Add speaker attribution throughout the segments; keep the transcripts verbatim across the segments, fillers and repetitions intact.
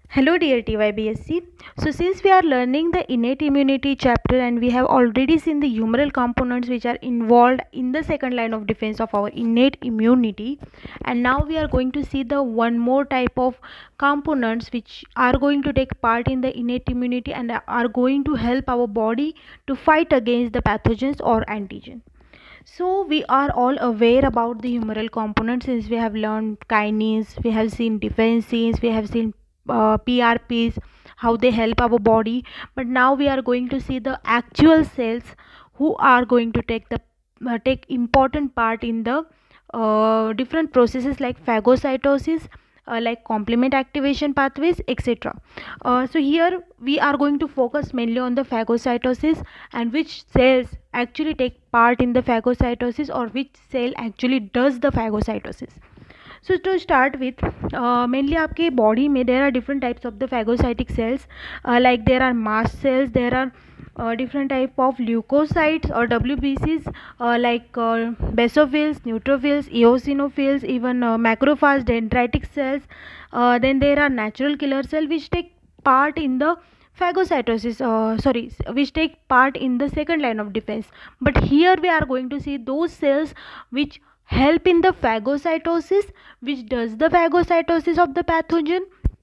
Speaker 1: Hello dear T Y B S C. So since we are learning the innate immunity chapter and we have already seen the humoral components which are involved in the second line of defense of our innate immunity, and now we are going to see the one more type of components which are going to take part in the innate immunity and are going to help our body to fight against the pathogens or antigen. So we are all aware about the humoral components since we have learned kinase, we have seen defenses, we have seen uh, P R Ps, how they help our body. But now we are going to see the actual cells who are going to take the uh, take important part in the uh, different processes like phagocytosis, uh, like complement activation pathways, et cetera. Uh, so here we are going to focus mainly on the phagocytosis and which cells actually take part in the phagocytosis or which cell actually does the phagocytosis. So to start with, uh, mainly आपके body में there are different types of the phagocytic cells, uh, like there are mast cells, there are uh, different type of leukocytes or W B Cs, uh, like uh, basophils, neutrophils, eosinophils, even uh, macrophages, dendritic cells. Uh, then there are natural killer cells which take part in the phagocytosis, uh, sorry, which take part in the second line of defense. But here we are going to see those cells which help in the phagocytosis, which does the phagocytosis of the pathogen.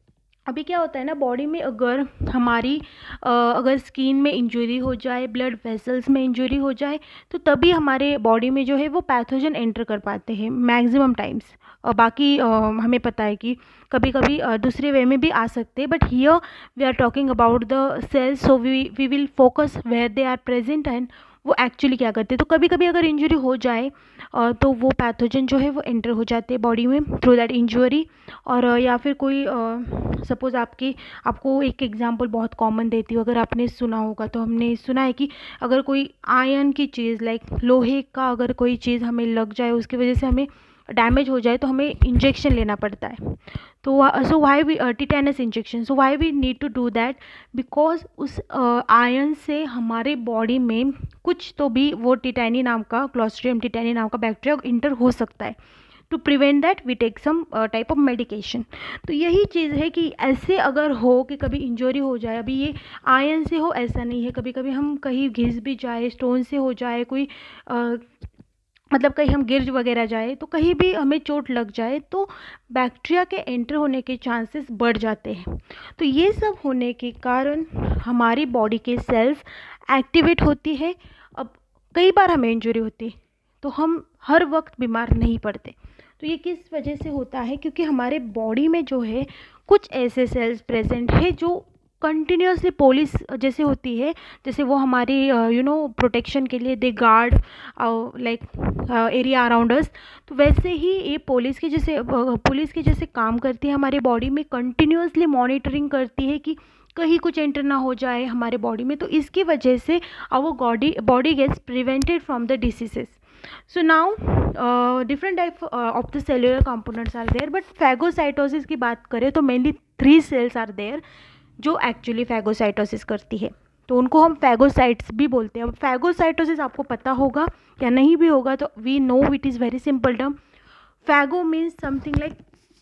Speaker 1: अभी क्या होता है ना, body में अगर हमारी आ, अगर skin में इंजरी हो जाए, ब्लड वेसल्स में इंजरी हो जाए, तो तभी हमारे बॉडी में जो है वो पैथोजन एंटर कर पाते हैं मैक्सिमम टाइम्स. और बाकी आ, हमें पता है कि कभी कभी आ, दूसरे वे में भी आ सकते हैं, but here we are talking about the cells, so we we will focus where they are present and वो एक्चुअली क्या करते हैं. तो कभी कभी अगर इंजरी हो जाए तो वो पैथोजन जो है वो एंटर हो जाते हैं बॉडी में थ्रू दैट इंजरी. और या फिर कोई सपोज़ आपकी आपको एक एग्जांपल बहुत कॉमन देती हूँ, अगर आपने सुना होगा तो हमने सुना है कि अगर कोई आयरन की चीज़ लाइक लोहे का अगर कोई चीज़ हमें लग जाए, उसकी वजह से हमें डैमेज हो जाए, तो हमें इंजेक्शन लेना पड़ता है. तो so why we tetanus injection, so why we need to do that, because उस आयरन से हमारे बॉडी में कुछ तो भी वो टिटैनी नाम का, क्लॉस्ट्रिडियम टिटैनी नाम का बैक्टीरिया इंटर हो सकता है. To prevent that we take some type of medication. तो यही चीज़ है कि ऐसे अगर हो कि कभी इंजरी हो जाए, अभी ये आयरन से हो ऐसा नहीं है, कभी कभी हम कहीं घिस भी जाए, स्टोन से हो जाए, कोई uh, मतलब कहीं हम गिर वगैरह जाए, तो कहीं भी हमें चोट लग जाए तो बैक्टीरिया के एंटर होने के चांसेस बढ़ जाते हैं. तो ये सब होने के कारण हमारी बॉडी के सेल्स एक्टिवेट होती है. अब कई बार हमें इंजरी होती है तो हम हर वक्त बीमार नहीं पड़ते. तो ये किस वजह से होता है, क्योंकि हमारे बॉडी में जो है कुछ ऐसे सेल्स प्रेजेंट है जो कंटिन्यूसली पुलिस जैसे होती है, जैसे वो हमारी यू नो प्रोटेक्शन के लिए they guard like area around us. तो वैसे ही ये पुलिस के जैसे पुलिस के जैसे काम करती है हमारे बॉडी में, कंटिन्यूसली मॉनिटरिंग करती है कि कहीं कुछ एंटर ना हो जाए हमारे बॉडी में. तो इसकी वजह से our body body gets prevented from the diseases. So now uh, different type uh, of the cellular components are there, but phagocytosis की बात करें तो mainly three cells are there जो एक्चुअली फैगोसाइटोसिस करती है. तो उनको हम फैगोसाइट्स भी बोलते हैं. अब फैगोसाइटोसिस आपको पता होगा या नहीं भी होगा तो we know it is very simple term. Phago means something like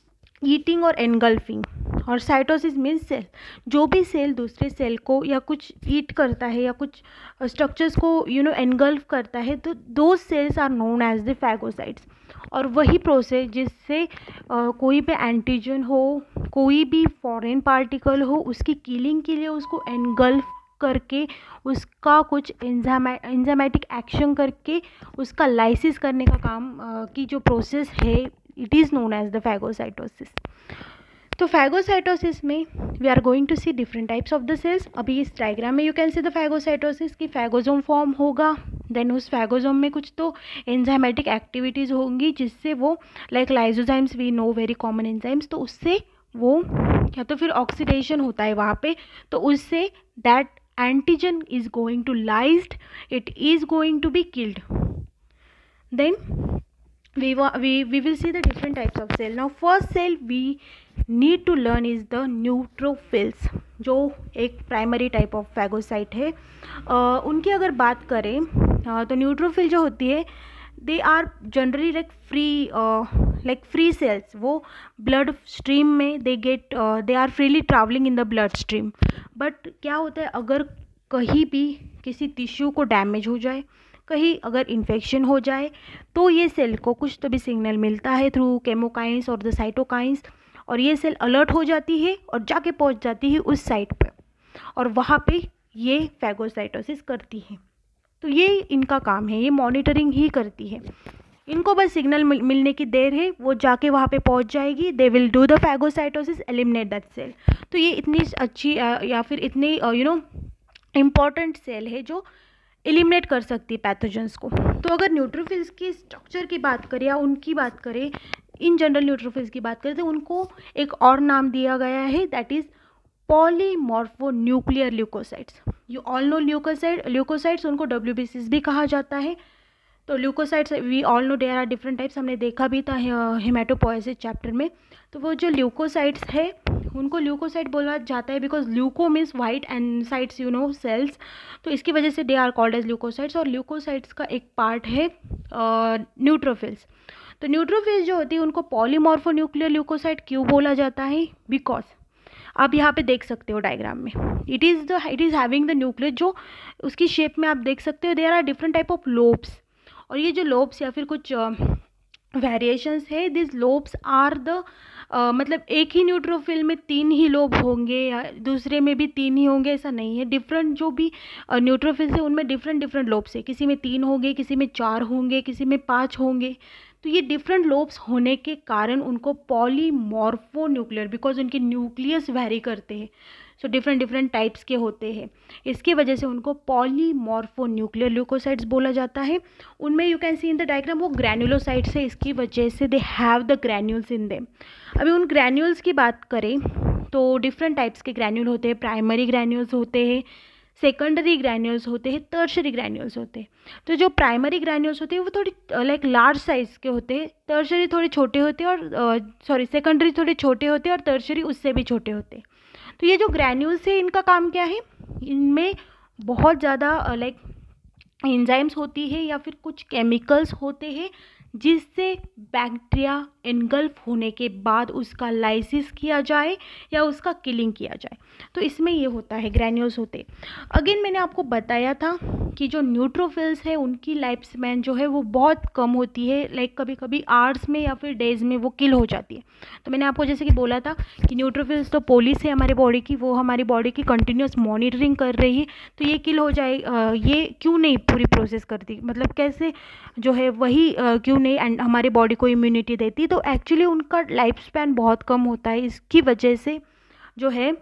Speaker 1: eating और एनगल्फिंग, और साइटोसिस मीन्स सेल. जो भी सेल दूसरे सेल को या कुछ ईट करता है या कुछ स्ट्रक्चर्स को यू नो एनगल्फ करता है, तो दो cells are known as the phagocytes. और वही प्रोसेस जिससे uh, कोई भी एंटीजन हो, कोई भी फॉरेन पार्टिकल हो, उसकी किलिंग के लिए उसको एनगल्फ करके उसका कुछ एंजाइमेटिक एक्शन करके उसका लाइसिस करने का काम uh, की जो प्रोसेस है, it is known as the phagocytosis. तो फैगोसाइटोसिस में we are going to see different types of the cells. अभी इस डायग्राम में you can see the phagocytosis की फैगोजोम फॉर्म होगा, देन उस फैगोजोम में कुछ तो एंजाइमेटिक एक्टिविटीज़ होंगी जिससे वो like lysozymes, we know very common enzymes, तो उससे वो या तो फिर ऑक्सीडेशन होता है वहाँ पे, तो उससे that antigen is going to lysed, it is going to be killed. Then we we we will see the different types of cell. Now first cell we need to learn is the neutrophils, जो एक primary type of phagocyte है. uh, उनकी अगर बात करें uh, तो neutrophil जो होती है they are generally like free like free cells, वो ब्लड स्ट्रीम में they get they are freely travelling in the blood stream. But क्या होता है, अगर कहीं भी किसी टिश्यू को डैमेज हो जाए, कहीं अगर इन्फेक्शन हो जाए, तो ये सेल को कुछ तो भी सिग्नल मिलता है थ्रू केमोकाइंस और द साइटोकाइंस, और ये सेल अलर्ट हो जाती है और जाके पहुंच जाती है उस साइट पे, और वहाँ पे ये फैगोसाइटोसिस करती है। तो ये इनका काम है, ये मॉनिटरिंग ही करती है। इनको बस सिग्नल मिल, मिलने की देर है, वो जाके वहाँ पे पहुँच जाएगी, they will do the phagocytosis, eliminate that cell. तो ये इतनी अच्छी या फिर इतनी यू नो इम्पॉर्टेंट सेल है जो एलिमिनेट कर सकती है पैथोजेंस को। तो अगर न्यूट्रोफिल्स की स्ट्रक्चर की बात करें या उनकी बात करें, इन जनरल न्यूट्रोफिल्स की बात करें, तो उनको एक और नाम दिया गया है, that is polymorphonuclear leukocytes. You all know leukocyte leukocytes उनको डब्ल्यूबीसीज भी कहा जाता है। तो leukocytes we all know there are different types, हमने देखा भी था हेमाटोपोएसिस चैप्टर में। तो वो जो ल्यूकोसाइट्स है उनको ल्यूकोसाइट बोला जाता है because leuko means white and cytes you know cells, तो इसकी वजह से they are called as leukocytes. और ल्यूकोसाइट्स का एक पार्ट है न्यूट्रोफिल्स। तो न्यूट्रोफिल्स जो होती है उनको पॉलीमॉर्फोन्यूक्लियर ल्यूकोसाइट क्यों बोला जाता है, बिकॉज आप यहाँ पे देख सकते हो डायग्राम में, it is the it is having the nucleus, जो उसकी शेप में आप देख सकते हो there are different type of lobes. और ये जो लोब्स या फिर कुछ वेरिएशंस है, दिस लोब्स आर द मतलब एक ही न्यूट्रोफिल में तीन ही लोब होंगे या दूसरे में भी तीन ही होंगे, ऐसा नहीं है। डिफरेंट जो भी न्यूट्रोफिल्स है उनमें डिफरेंट डिफरेंट लोब्स है, किसी में तीन होंगे, किसी में चार होंगे, किसी में पाँच होंगे। तो ये डिफरेंट लोब्स होने के कारण उनको पॉलीमॉर्फोन्यूक्लियर, बिकॉज उनके न्यूक्लियस वैरी करते हैं, सो डिफरेंट डिफरेंट टाइप्स के होते हैं, इसकी वजह से उनको पॉलीमॉर्फोन्यूक्लियर ल्यूकोसाइट्स बोला जाता है। उनमें you can see in the diagram वो ग्रैन्युलोसाइट्स है, इसकी वजह से they have the granules in them. अभी उन ग्रैन्यूल्स की बात करें तो डिफरेंट टाइप्स के ग्रैन्यूल होते हैं, प्राइमरी ग्रैन्यूल्स होते हैं, सेकेंडरी ग्रैन्यूल्स होते हैं, टर्शरी ग्रैन्यूल्स होते हैं। तो जो प्राइमरी ग्रैन्यूल्स होते हैं वो थोड़ी लाइक लार्ज साइज़ के होते हैं, टर्शरी थोड़े छोटे होते हैं, और सॉरी सेकेंडरी थोड़े छोटे होते हैं और टर्शरी उससे भी छोटे होते हैं। तो ये जो ग्रैन्यूल्स है इनका काम क्या है, इनमें बहुत ज़्यादा लाइक एंजाइम्स होती है या फिर कुछ केमिकल्स होते हैं जिससे बैक्टीरिया एनगल्फ होने के बाद उसका लाइसिस किया जाए या उसका किलिंग किया जाए। तो इसमें ये होता है, ग्रैन्यूल्स होते। अगेन मैंने आपको बताया था कि जो न्यूट्रोफिल्स है उनकी लाइफ स्पैन जो है वो बहुत कम होती है, लाइक कभी कभी आवर्स में या फिर डेज में वो किल हो जाती है। तो मैंने आपको जैसे कि बोला था कि न्यूट्रोफिल्स तो पुलिस है हमारे बॉडी की, वो हमारी बॉडी की कंटिन्यूस मॉनिटरिंग कर रही है, तो ये किल हो जाए, ये क्यों नहीं पूरी प्रोसेस करती, मतलब कैसे जो है वही क्यों नहीं एंड हमारी बॉडी को इम्यूनिटी देती। तो एक्चुअली उनका लाइफ स्पैन बहुत कम होता है, इसकी वजह से जो है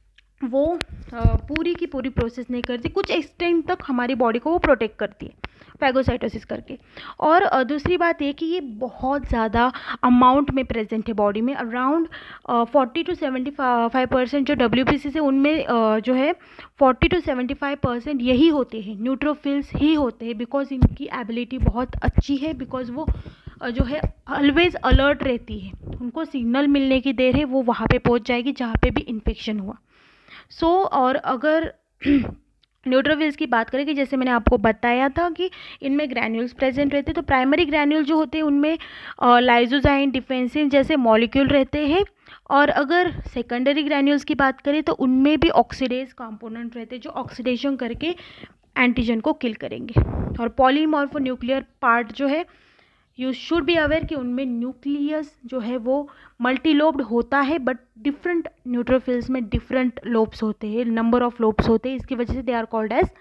Speaker 1: वो पूरी की पूरी प्रोसेस नहीं करती, कुछ एक्सटेंट तक हमारी बॉडी को वो प्रोटेक्ट करती है फैगोसाइटोसिस करके। और दूसरी बात ये कि ये बहुत ज़्यादा अमाउंट में प्रेजेंट है बॉडी में, around forty to seventy five percent जो डब्ल्यू पी सी से उनमें uh, जो है forty to seventy five percent यही होते हैं, न्यूट्रोफिल्स ही होते हैं, बिकॉज इनकी एबिलिटी बहुत अच्छी है, बिकॉज वो uh, जो है ऑलवेज अलर्ट रहती है, उनको सिग्नल मिलने की देर है, वो वहाँ पे पहुँच जाएगी जहाँ पे भी इन्फेक्शन हुआ। सो so, और अगर न्यूट्रोफिल्स की बात करें कि जैसे मैंने आपको बताया था कि इनमें ग्रैन्यूल्स प्रेजेंट रहते हैं, तो प्राइमरी ग्रैन्यूल जो होते हैं उनमें लाइजोजाइम डिफेंसिन जैसे मॉलिक्यूल रहते हैं, और अगर सेकेंडरी ग्रैन्यूल्स की बात करें तो उनमें भी ऑक्सीडेज कंपोनेंट रहते हैं जो ऑक्सीडेशन करके एंटीजन को किल करेंगे। और पॉलीमॉर्फोन्यूक्लियर पार्ट जो है, यू शुड बी अवेयर कि उनमें न्यूक्लियस जो है वो मल्टीलोब्ड होता है, बट डिफरेंट न्यूट्रोफिल्स में डिफरेंट लोब्स होते हैं, नंबर ऑफ लोब्स होते हैं, इसकी वजह से they are called as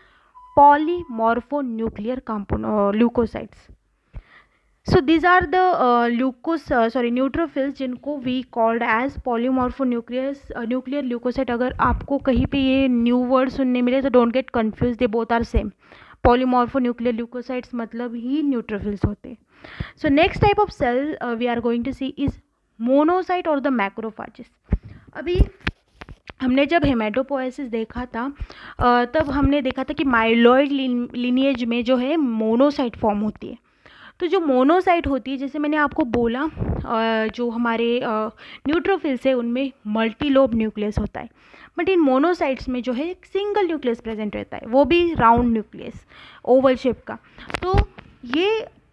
Speaker 1: polymorphonuclear component leukocytes. So these are the leukos sorry neutrophils जिनको we called as polymorphonucleus nuclear leukocyte. अगर आपको कहीं पे ये न्यू वर्ड सुनने मिले तो don't get confuse, they both are same. Polymorphonuclear leukocytes मतलब ही न्यूट्रोफिल्स होते हैं। So next type of cell uh, we are going to see is monocyte or the macrophages. अभी हमने जब हेमाटोपोएसिस देखा था uh, तब हमने देखा था कि माइलॉइड लिनिएज में जो है मोनोसाइट फॉर्म होती है। तो जो मोनोसाइट होती है, जैसे मैंने आपको बोला uh, जो हमारे न्यूट्रोफिल्स है उनमें मल्टीलोब न्यूक्लियस होता है, बट इन मोनोसाइट्स में जो है एक सिंगल न्यूक्लियस प्रेजेंट रहता है, वो भी राउंड न्यूक्लियस ओवल शेप का। तो ये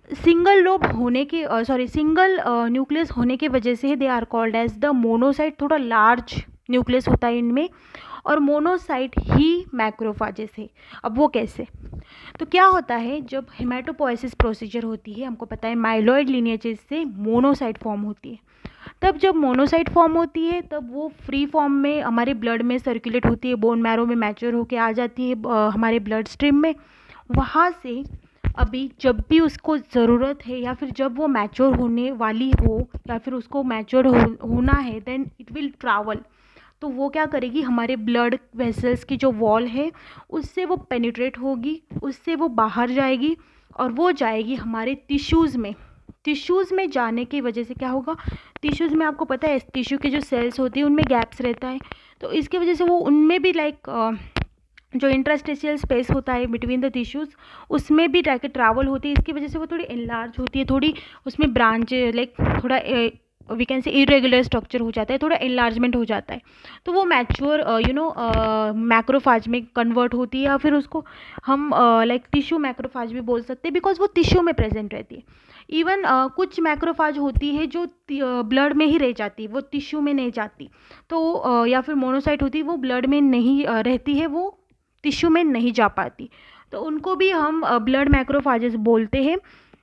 Speaker 1: सिंगल लोब होने के सॉरी सिंगल न्यूक्लियस होने की वजह से they are called as the monocyte. थोड़ा लार्ज न्यूक्लियस होता है इनमें, और मोनोसाइट ही मैक्रोफाजेस है। अब वो कैसे? तो क्या होता है, जब हेमाटोपोएसिस प्रोसीजर होती है, हमको पता है माइलॉइड लिनिएजेस से मोनोसाइट फॉर्म होती है। तब जब मोनोसाइट फॉर्म होती है तब वो फ्री फॉर्म में हमारे ब्लड में सर्कुलेट होती है, बोन मैरो में मैच्योर होके आ जाती है अ, हमारे ब्लड स्ट्रीम में। वहाँ से अभी जब भी उसको ज़रूरत है या फिर जब वो मैच्योर होने वाली हो या फिर उसको मैच्योर हो, होना है, देन इट विल ट्रैवल। तो वो क्या करेगी, हमारे ब्लड वेसल्स की जो वॉल है उससे वो पेनिट्रेट होगी, उससे वो बाहर जाएगी और वो जाएगी हमारे टिश्यूज़ में। टिश्यूज़ में जाने की वजह से क्या होगा, टिश्यूज़ में आपको पता है टिश्यू के जो सेल्स होती है उनमें गैप्स रहता है, तो इसकी वजह से वो उनमें भी लाइक जो इंट्रास्टेशियल स्पेस होता है बिटवीन द टिश्यूज़ उसमें भी जाके ट्रैवल होती है। इसकी वजह से वो थोड़ी एनलार्ज होती है, थोड़ी उसमें ब्रांच लाइक थोड़ा we can say irregular structure हो जाता है, थोड़ा एनलार्जमेंट हो जाता है। तो वो मैच्योर यू नो मैक्रोफाज में कन्वर्ट होती है, या फिर उसको हम लाइक टिश्यू मैक्रोफाज भी बोल सकते हैं, बिकॉज वो टिश्यू में प्रेजेंट रहती है। इवन uh, कुछ मैक्रोफाज होती है जो ब्लड में ही रह जाती है, वो टिश्यू में नहीं जाती। तो uh, या फिर मोनोसाइट होती है वो ब्लड में नहीं uh, रहती है, वो टिश्यू में नहीं जा पाती, तो उनको भी हम ब्लड मैक्रोफाजेस बोलते हैं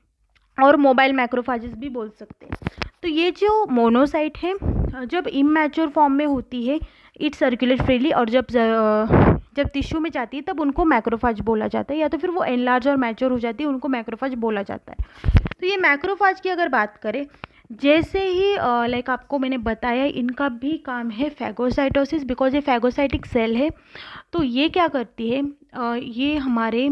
Speaker 1: और मोबाइल मैक्रोफाजेस भी बोल सकते हैं। तो ये जो मोनोसाइट है जब इमैच्योर फॉर्म में होती है इट सर्कुलेट फ्रीली, और जब जब टिश्यू में जाती है तब उनको मैक्रोफाज बोला जाता है, या तो फिर वो एनलार्ज और मैच्योर हो जाती है उनको मैक्रोफाज बोला जाता है। तो ये मैक्रोफाज की अगर बात करें, जैसे ही लाइक आपको मैंने बताया इनका भी काम है फैगोसाइटोसिस, बिकॉज ये फैगोसाइटिक सेल है। तो ये क्या करती है, ये हमारे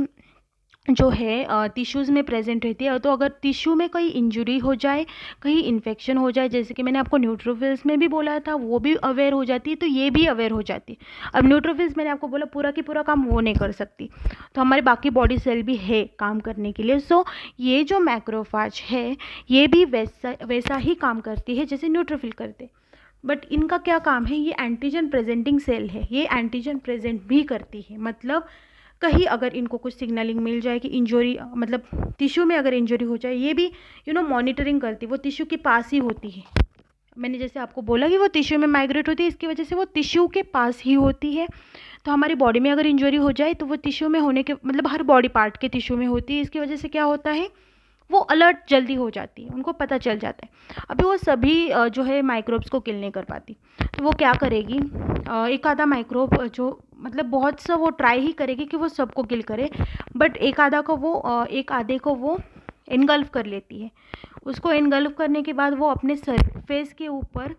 Speaker 1: जो है टिश्यूज़ में प्रेजेंट रहती है। तो अगर टिश्यू में कोई इंजरी हो जाए, कहीं इन्फेक्शन हो जाए, जैसे कि मैंने आपको न्यूट्रोफिल्स में भी बोला था, वो भी अवेयर हो जाती है, तो ये भी अवेयर हो जाती है। अब न्यूट्रोफिल्स मैंने आपको बोला पूरा की पूरा काम वो नहीं कर सकती, तो हमारे बाकी बॉडी सेल भी है काम करने के लिए। सो ये जो मैक्रोफाज है ये भी वैसा वैसा ही काम करती है जैसे न्यूट्रोफिल करते। बट इनका क्या काम है, ये एंटीजन प्रेजेंटिंग सेल है, ये एंटीजन प्रेजेंट भी करती है। मतलब कहीं अगर इनको कुछ सिग्नलिंग मिल जाए कि इंजरी, मतलब टिश्यू में अगर इंजरी हो जाए, ये भी यू नो मॉनिटरिंग करती है, वो टिश्यू के पास ही होती है। मैंने जैसे आपको बोला कि वो टिश्यू में माइग्रेट होती है, इसकी वजह से वो टिश्यू के पास ही होती है। तो हमारी बॉडी में अगर इंजरी हो जाए तो वो टिश्यू में होने के मतलब हर बॉडी पार्ट के टिश्यू में होती है, इसकी वजह से क्या होता है, वो अलर्ट जल्दी हो जाती है, उनको पता चल जाता है। अभी वो सभी जो है माइक्रोब्स को किल नहीं कर पाती, तो वो क्या करेगी, एक आधा माइक्रोब जो मतलब बहुत सा वो ट्राई ही करेगी कि वो सबको किल करे, बट एक आधा को वो एक आधे को वो इनगल्फ कर लेती है। उसको इनगल्फ करने के बाद वो अपने सरफेस के ऊपर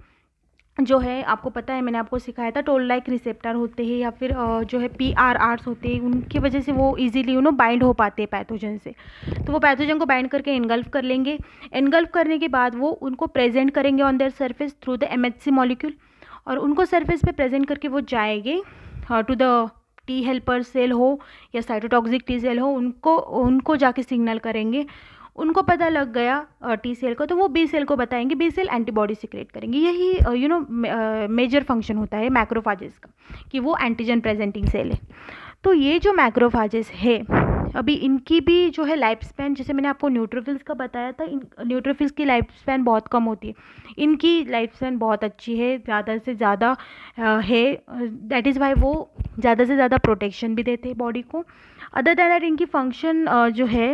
Speaker 1: जो है, आपको पता है मैंने आपको सिखाया था, टोल लाइक रिसेप्टर होते हैं या फिर जो है पी आर आर्स होते हैं, उनकी वजह से वो इजीली यू नो बाइंड हो पाते हैं पैथोजन से। तो वो पैथोजन को बाइंड करके इनगल्फ कर लेंगे। इनगल्फ करने के बाद वो उनको प्रेजेंट करेंगे on their surface through the M H C molecule, और उनको सरफेस पे प्रेजेंट करके वो जाएंगे to the T helper cell हो या साइटोटॉक्सिक टी सेल हो, उनको उनको जाके सिग्नल करेंगे। उनको पता लग गया टी सेल को, तो वो बी सेल को बताएंगे, बी सेल एंटीबॉडी सिक्रेट करेंगे। यही यू नो मेजर फंक्शन होता है मैक्रोफाजेस का, कि वो एंटीजन प्रेजेंटिंग सेल है। तो ये जो मैक्रोफाजेस है अभी इनकी भी जो है लाइफ स्पैन, जैसे मैंने आपको न्यूट्रोफिल्स का बताया था, इन न्यूट्रोफिल्स की लाइफ स्पैन बहुत कम होती है, इनकी लाइफ स्पैन बहुत अच्छी है, ज़्यादा से ज़्यादा है। दैट इज़ वाई वो ज़्यादा से ज़्यादा प्रोटेक्शन भी देते हैं बॉडी को। अदर दैन दैट इनकी फंक्शन जो है,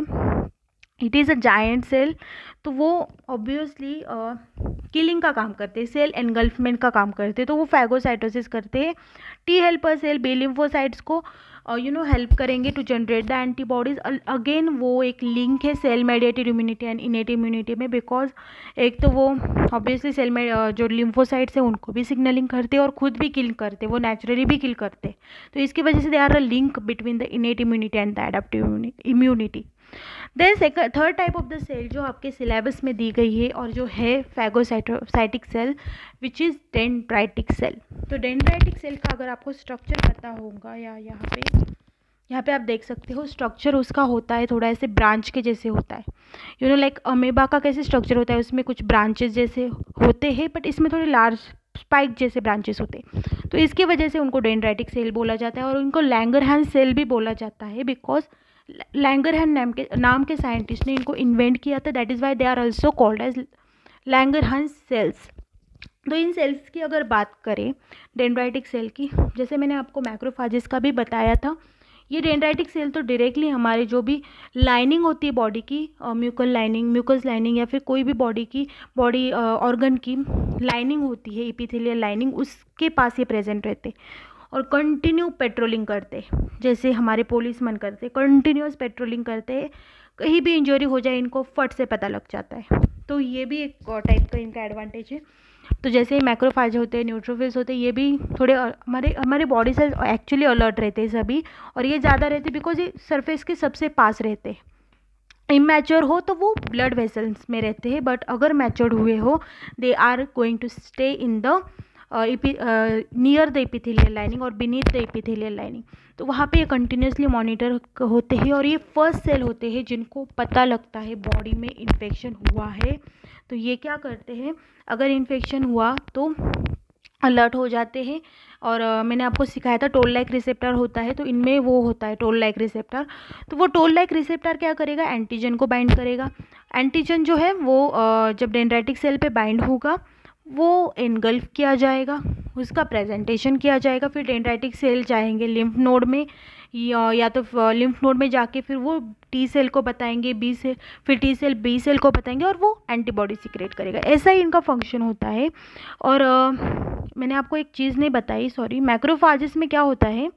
Speaker 1: it is a giant cell, तो वो ऑब्वियसली किलिंग का काम करते हैं, सेल एनगल्फमेंट का काम करते हैं, तो वो फैगोसाइटोसिस करते हैं। T helper cell B lymphocytes को यू नो हेल्प करेंगे to generate the antibodies. Again वो एक लिंक है cell mediated immunity and innate immunity में, बिकॉज एक तो वो ऑब्वियसली सेल में uh, जो लिम्फोसाइट्स हैं उनको भी सिग्नलिंग करते हैं और खुद भी किल करते हैं, वो नेचुरली भी किल करते हैं। तो इसकी वजह से they are a link between the innate immunity and the adaptive immunity. Then second third type of the cell जो आपके सिलेबस में दी गई है और जो है phagocytic cell, which is dendritic cell. तो डेंड्राइटिक सेल का अगर आपको स्ट्रक्चर पता होगा, या यहाँ पे यहाँ पे आप देख सकते हो स्ट्रक्चर उसका होता है थोड़ा ऐसे ब्रांच के जैसे होता है, यू नो लाइक अमेबा का कैसे स्ट्रक्चर होता है, उसमें कुछ ब्रांचेस जैसे होते हैं, बट इसमें थोड़े लार्ज स्पाइक जैसे ब्रांचेस होते हैं। तो इसकी वजह से उनको डेंड्राइटिक सेल बोला जाता है, और उनको लैंगरहैंस सेल भी बोला जाता है, बिकॉज लैंगरहैंस नाम के नाम के साइंटिस्ट ने इनको इन्वेंट किया था, that is why they are also called as Langerhans cells. तो इन सेल्स की अगर बात करें डेंड्राइटिक सेल की, जैसे मैंने आपको मैक्रोफाजेस का भी बताया था, ये डेंड्राइटिक सेल तो डायरेक्टली हमारे जो भी लाइनिंग होती है बॉडी की, म्यूकल लाइनिंग, म्यूकस लाइनिंग या फिर कोई भी बॉडी की बॉडी ऑर्गन की लाइनिंग होती है, एपिथेलियल लाइनिंग, उसके पास ये प्रेजेंट रहते और कंटिन्यू पेट्रोलिंग करते, जैसे हमारे पुलिसमैन करते, कंटिन्यूस पेट्रोलिंग करते, कहीं भी इंजरी हो जाए इनको फट से पता लग जाता है। तो ये भी एक टाइप का इनका एडवांटेज है। तो जैसे मैक्रोफाज होते हैं, न्यूट्रोफिल्स होते हैं, ये भी थोड़े हमारे हमारे बॉडी से एक्चुअली अलर्ट रहते हैं सभी, और ये ज़्यादा रहते बिकॉज ये सरफेस के सबसे पास रहते हैं। इमैच्योर हो तो वो ब्लड वेसल्स में रहते हैं, बट अगर मैच्योर्ड हुए हो they are going to stay in the near the epithelial lining और बीनीथ द एपिथेलियल लाइनिंग। तो वहाँ पे ये कंटिन्यूसली मॉनिटर होते हैं, और ये फर्स्ट सेल होते हैं जिनको पता लगता है बॉडी में इन्फेक्शन हुआ है। तो ये क्या करते हैं, अगर इन्फेक्शन हुआ तो अलर्ट हो जाते हैं। और uh, मैंने आपको सिखाया था टोल लाइक रिसेप्टर होता है, तो इनमें वो होता है टोल लाइक रिसेप्टर। तो वो टोल लाइक रिसेप्टर क्या करेगा, एंटीजन को बाइंड करेगा। एंटीजन जो है वो uh, जब डेंड्राइटिक सेल पे बाइंड होगा वो एनगल्फ किया जाएगा, उसका प्रेजेंटेशन किया जाएगा। फिर डेंड्राइटिक सेल जाएंगे लिम्फ नोड में, या, या तो लिम्फ नोड में जाके फिर वो टी सेल को बताएंगे, बी सेल, फिर टी सेल बी सेल को बताएंगे और वो एंटीबॉडी सिक्रेट करेगा। ऐसा ही इनका फंक्शन होता है। और आ, मैंने आपको एक चीज़ नहीं बताई, सॉरी, मैक्रोफाजेस में क्या होता है,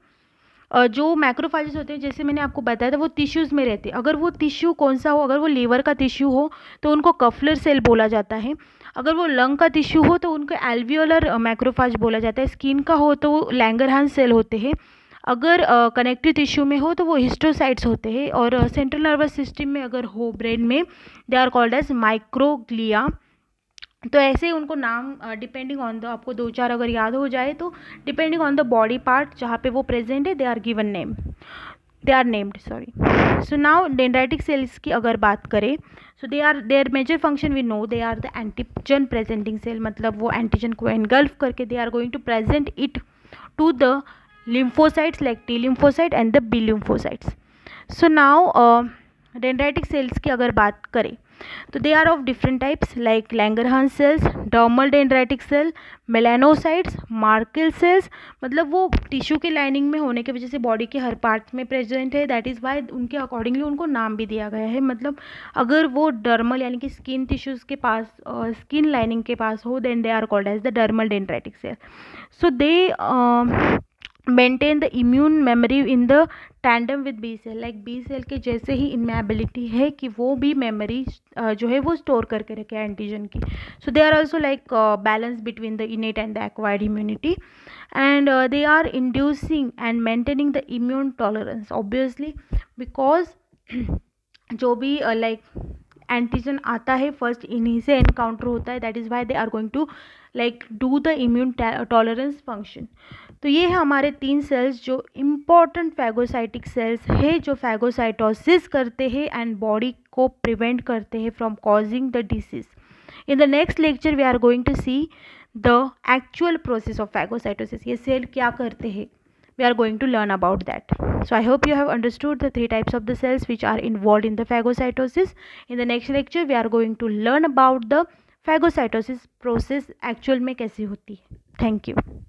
Speaker 1: जो मैक्रोफाजेस होते हैं जैसे मैंने आपको बताया था वो टिश्यूज़ में रहते हैं। अगर वो टिश्यू कौन सा हो, अगर वो लीवर का टिश्यू हो तो उनको कफलर सेल बोला जाता है। अगर वो लंग का टिश्यू हो तो उनको एल्वियोलर मैक्रोफाज बोला जाता है। स्किन का हो तो वो लैंगरहैंस सेल होते हैं। अगर कनेक्टिव uh, टिश्यू में हो तो वो हिस्टोसाइट्स होते हैं। और सेंट्रल नर्वस सिस्टम में अगर हो ब्रेन में, they are called as microglia. तो ऐसे उनको नाम डिपेंडिंग ऑन द, आपको दो चार अगर याद हो जाए तो depending on the body part जहाँ पे वो प्रेजेंट है they are given name, they are named, sorry. So now dendritic cells की अगर बात करें, so they are their major function we know, they are the antigen presenting cell, मतलब वो एंटीजन को एनगल्फ करके they are going to present it to the lymphocytes like T lymphocyte and the B lymphocytes. So now uh, dendritic cells की अगर बात करें तो they are of different types like Langerhans cells, dermal dendritic cell, melanocytes, Merkel cells, मतलब वो tissue के lining में होने की वजह से बॉडी के हर पार्ट में प्रेजेंट है, दैट इज़ वाई उनके अकॉर्डिंगली उनको नाम भी दिया गया है। मतलब अगर वो डर्मल यानी कि स्किन टिश्यूज़ के पास, स्किन uh, लाइनिंग के पास हो, then they are called as the dermal dendritic cell. So they maintain the immune memory in the tandem with B cell, like B cell के जैसे ही इनमें एबिलिटी है कि वो भी मेमोरी uh, जो है वो स्टोर करके रखे एंटीजन की। So they are also like balance between the innate and the acquired immunity, and they are inducing and maintaining the immune tolerance, obviously because जो भी लाइक uh, एंटीजन आता है फर्स्ट इन्हीं से एनकाउंटर होता है, that is why they are going to like do the immune tolerance function. तो ये है हमारे तीन सेल्स जो इम्पॉर्टेंट फैगोसाइटिक सेल्स है, जो फैगोसाइटोसिस करते हैं एंड बॉडी को प्रिवेंट करते हैं from causing the disease. In the next lecture we are going to see the actual process of phagocytosis, ये सेल क्या करते हैं, we are going to learn about that. So I hope you have understood the three types of the cells which are involved in the phagocytosis. In the next lecture we are going to learn about the phagocytosis process actual में कैसे होती है. Thank you.